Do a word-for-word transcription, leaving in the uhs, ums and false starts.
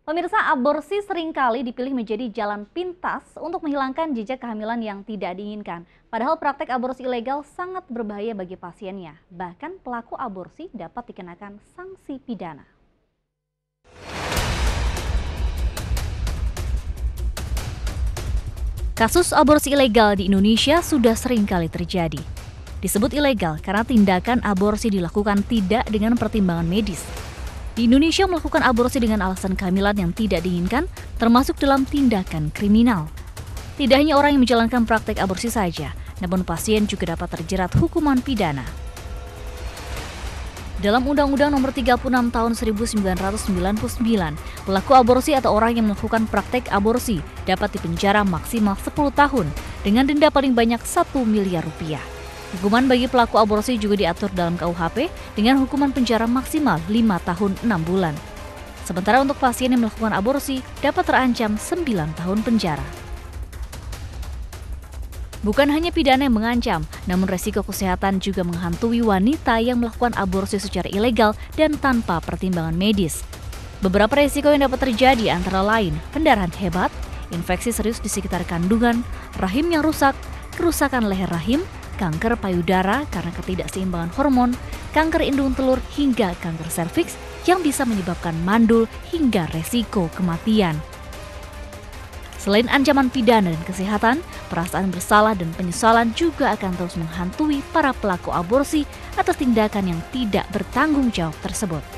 Pemirsa, aborsi seringkali dipilih menjadi jalan pintas untuk menghilangkan jejak kehamilan yang tidak diinginkan. Padahal praktek aborsi ilegal sangat berbahaya bagi pasiennya. Bahkan pelaku aborsi dapat dikenakan sanksi pidana. Kasus aborsi ilegal di Indonesia sudah sering kali terjadi. Disebut ilegal karena tindakan aborsi dilakukan tidak dengan pertimbangan medis. Di Indonesia, melakukan aborsi dengan alasan kehamilan yang tidak diinginkan termasuk dalam tindakan kriminal. Tidak hanya orang yang menjalankan praktek aborsi saja, namun pasien juga dapat terjerat hukuman pidana. Dalam Undang-Undang Nomor tiga puluh enam Tahun seribu sembilan ratus sembilan puluh sembilan, pelaku aborsi atau orang yang melakukan praktek aborsi dapat dipenjara maksimal sepuluh tahun dengan denda paling banyak satu miliar rupiah. Hukuman bagi pelaku aborsi juga diatur dalam K U H P dengan hukuman penjara maksimal lima tahun enam bulan. Sementara untuk pasien yang melakukan aborsi dapat terancam sembilan tahun penjara. Bukan hanya pidana yang mengancam, namun resiko kesehatan juga menghantui wanita yang melakukan aborsi secara ilegal dan tanpa pertimbangan medis. Beberapa resiko yang dapat terjadi antara lain pendarahan hebat, infeksi serius di sekitar kandungan, rahim yang rusak, kerusakan leher rahim, kanker payudara karena ketidakseimbangan hormon, kanker indung telur hingga kanker serviks yang bisa menyebabkan mandul hingga resiko kematian. Selain ancaman pidana dan kesehatan, perasaan bersalah dan penyesalan juga akan terus menghantui para pelaku aborsi atas tindakan yang tidak bertanggung jawab tersebut.